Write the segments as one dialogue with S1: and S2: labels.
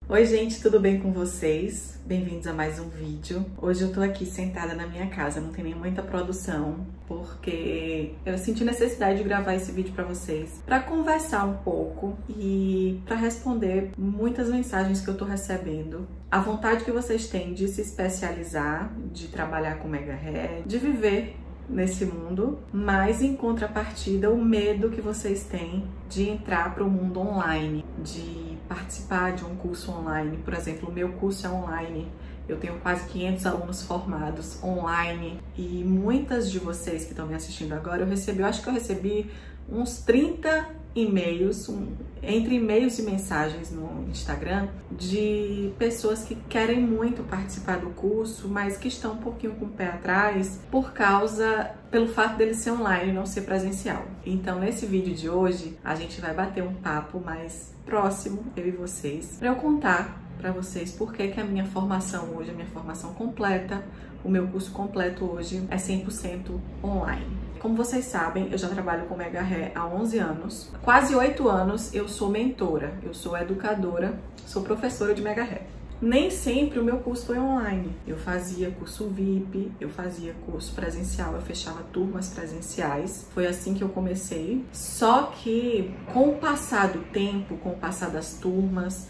S1: Oi gente, tudo bem com vocês? Bem-vindos a mais um vídeo. Hoje eu tô aqui sentada na minha casa, não tem nem muita produção, porque eu senti necessidade de gravar esse vídeo pra vocês, pra conversar um pouco e pra responder muitas mensagens que eu tô recebendo. A vontade que vocês têm de se especializar, de trabalhar com mega hair, de viver nesse mundo, mas em contrapartida o medo que vocês têm de entrar para o mundo online, de participar de um curso online. Por exemplo, o meu curso é online, eu tenho quase 500 alunos formados online e muitas de vocês que estão me assistindo agora, eu acho que eu recebi uns 30 e-mails, entre e-mails e mensagens no Instagram, de pessoas que querem muito participar do curso, mas que estão um pouquinho com o pé atrás pelo fato dele ser online e não ser presencial. Então, nesse vídeo de hoje, a gente vai bater um papo mais próximo, eu e vocês, para eu contar para vocês por que a minha formação hoje, a minha formação completa, o meu curso completo hoje é 100% online. Como vocês sabem, eu já trabalho com mega hair há 11 anos. Quase 8 anos eu sou mentora, eu sou educadora, sou professora de mega hair. Nem sempre o meu curso foi online. Eu fazia curso VIP, eu fazia curso presencial, eu fechava turmas presenciais. Foi assim que eu comecei. Só que com o passar do tempo, com o passar das turmas,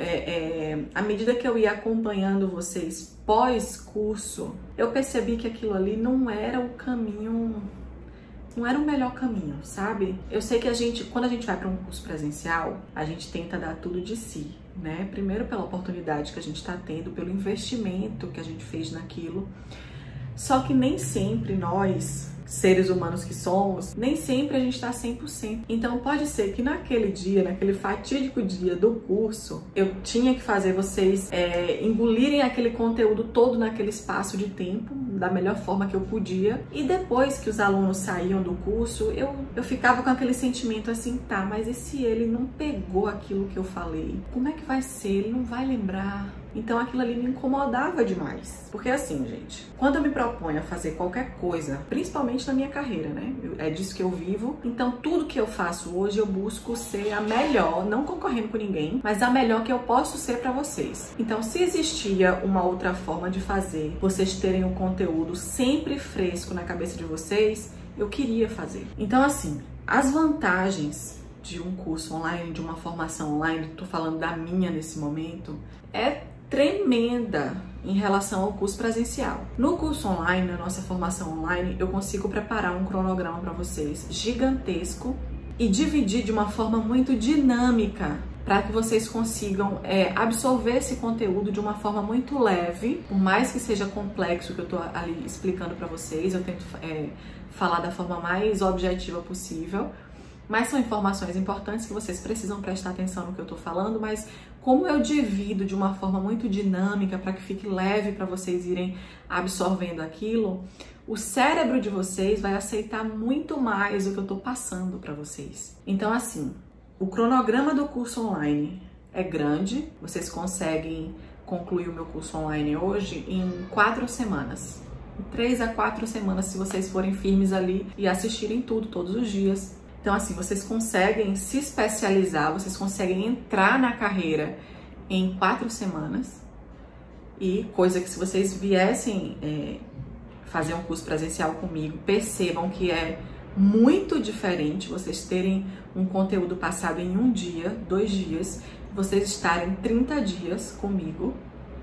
S1: à medida que eu ia acompanhando vocês pós-curso, eu percebi que aquilo ali não era o caminho, não era o melhor caminho, sabe? Eu sei que quando a gente vai para um curso presencial, a gente tenta dar tudo de si, né? Primeiro pela oportunidade que a gente está tendo, pelo investimento que a gente fez naquilo. Só que nem sempre nós, seres humanos que somos, nem sempre a gente está 100%. Então pode ser que naquele dia, naquele fatídico dia do curso, eu tinha que fazer vocês engolirem aquele conteúdo todo naquele espaço de tempo, da melhor forma que eu podia. E depois que os alunos saíam do curso, eu ficava com aquele sentimento assim, tá, mas e se ele não pegou aquilo que eu falei? Como é que vai ser? Ele não vai lembrar? Então aquilo ali me incomodava demais. Porque assim, gente, quando eu me proponho a fazer qualquer coisa, principalmente na minha carreira, né? É disso que eu vivo. Então tudo que eu faço hoje eu busco ser a melhor, não concorrendo com ninguém, mas a melhor que eu posso ser pra vocês. Então se existia uma outra forma de fazer, vocês terem um conteúdo sempre fresco na cabeça de vocês, eu queria fazer. Então assim, as vantagens de um curso online, de uma formação online, tô falando da minha nesse momento, é tremenda em relação ao curso presencial. No curso online, na nossa formação online, eu consigo preparar um cronograma para vocês gigantesco e dividir de uma forma muito dinâmica para que vocês consigam absorver esse conteúdo de uma forma muito leve, por mais que seja complexo que eu tô ali explicando para vocês, eu tento falar da forma mais objetiva possível. Mas são informações importantes que vocês precisam prestar atenção no que eu tô falando, mas como eu divido de uma forma muito dinâmica para que fique leve para vocês irem absorvendo aquilo, o cérebro de vocês vai aceitar muito mais o que eu tô passando para vocês. Então assim, o cronograma do curso online é grande, vocês conseguem concluir o meu curso online hoje em 4 semanas. 3 a 4 semanas se vocês forem firmes ali e assistirem tudo todos os dias. Então assim, vocês conseguem se especializar, vocês conseguem entrar na carreira em 4 semanas. E coisa que se vocês viessem fazer um curso presencial comigo, percebam que é muito diferente vocês terem um conteúdo passado em 1 dia, 2 dias, vocês estarem 30 dias comigo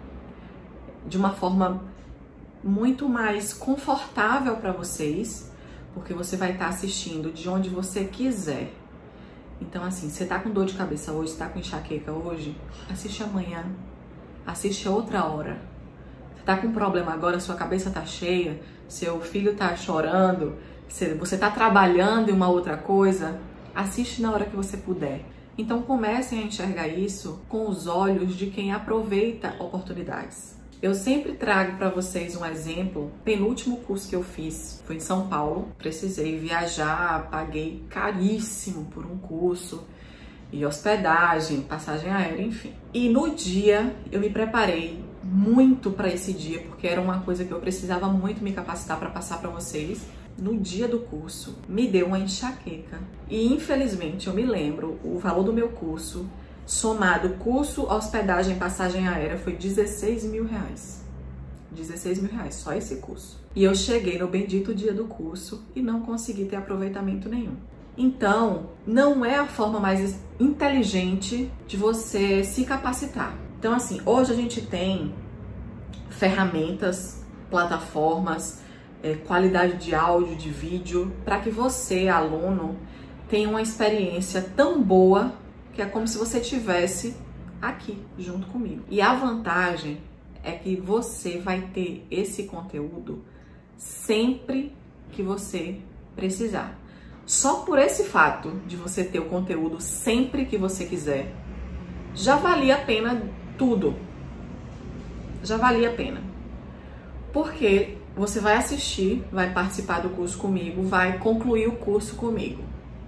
S1: de uma forma muito mais confortável para vocês, porque você vai estar assistindo de onde você quiser. Então assim, você tá com dor de cabeça hoje, tá com enxaqueca hoje, assiste amanhã, assiste outra hora. Você tá com problema agora, sua cabeça tá cheia, seu filho tá chorando, você tá trabalhando em uma outra coisa, assiste na hora que você puder. Então comecem a enxergar isso com os olhos de quem aproveita oportunidades. Eu sempre trago para vocês um exemplo. Penúltimo curso que eu fiz foi em São Paulo. Precisei viajar, paguei caríssimo por um curso, e hospedagem, passagem aérea, enfim. E no dia eu me preparei muito para esse dia, porque era uma coisa que eu precisava muito me capacitar para passar para vocês. No dia do curso, me deu uma enxaqueca. E infelizmente eu me lembro, o valor do meu curso Somado curso, hospedagem, passagem aérea, foi 16 mil reais. 16 mil reais, só esse curso. E eu cheguei no bendito dia do curso e não consegui ter aproveitamento nenhum. Então, não é a forma mais inteligente de você se capacitar. Então, assim, hoje a gente tem ferramentas, plataformas, qualidade de áudio, de vídeo, para que você, aluno, tenha uma experiência tão boa que é como se você estivesse aqui, junto comigo. E a vantagem é que você vai ter esse conteúdo sempre que você precisar. Só por esse fato de você ter o conteúdo sempre que você quiser, já valia a pena tudo. Já valia a pena. Porque você vai assistir, vai participar do curso comigo, vai concluir o curso comigo.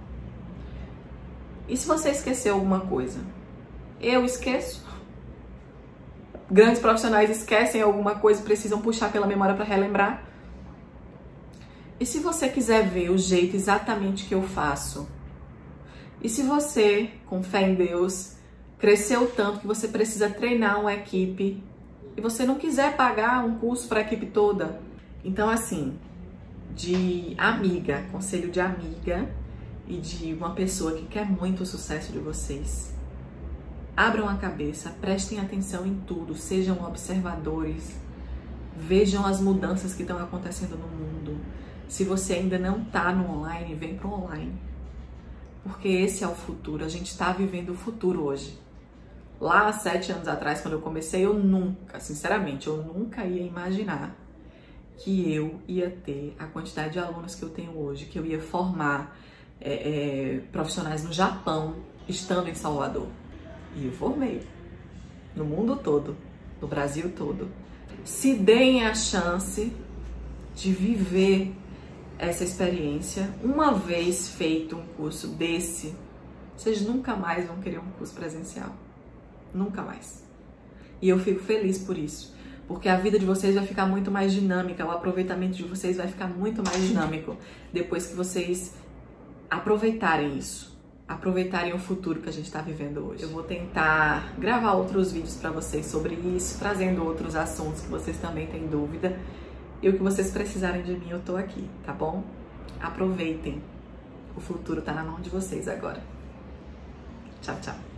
S1: E se você esqueceu alguma coisa? Eu esqueço. Grandes profissionais esquecem alguma coisa e precisam puxar pela memória para relembrar. E se você quiser ver o jeito exatamente que eu faço? E se você, com fé em Deus, cresceu tanto que você precisa treinar uma equipe e você não quiser pagar um curso para a equipe toda? Então, assim, de amiga, conselho de amiga e de uma pessoa que quer muito o sucesso de vocês, abram a cabeça, prestem atenção em tudo, sejam observadores, vejam as mudanças que estão acontecendo no mundo. Se você ainda não está no online, vem para o online, porque esse é o futuro, a gente está vivendo o futuro hoje. Lá há 7 anos atrás, quando eu comecei, eu nunca, sinceramente, eu nunca ia imaginar que eu ia ter a quantidade de alunos que eu tenho hoje, que eu ia formar profissionais no Japão, estando em Salvador. E eu formei no mundo todo, no Brasil todo. Se deem a chance de viver essa experiência. Uma vez feito um curso desse, vocês nunca mais vão querer um curso presencial. Nunca mais. E eu fico feliz por isso, porque a vida de vocês vai ficar muito mais dinâmica, o aproveitamento de vocês vai ficar muito mais dinâmico depois que vocês aproveitarem isso, aproveitarem o futuro que a gente está vivendo hoje. Eu vou tentar gravar outros vídeos para vocês sobre isso, trazendo outros assuntos que vocês também têm dúvida. E o que vocês precisarem de mim, eu tô aqui, tá bom? Aproveitem. O futuro tá na mão de vocês agora. Tchau, tchau.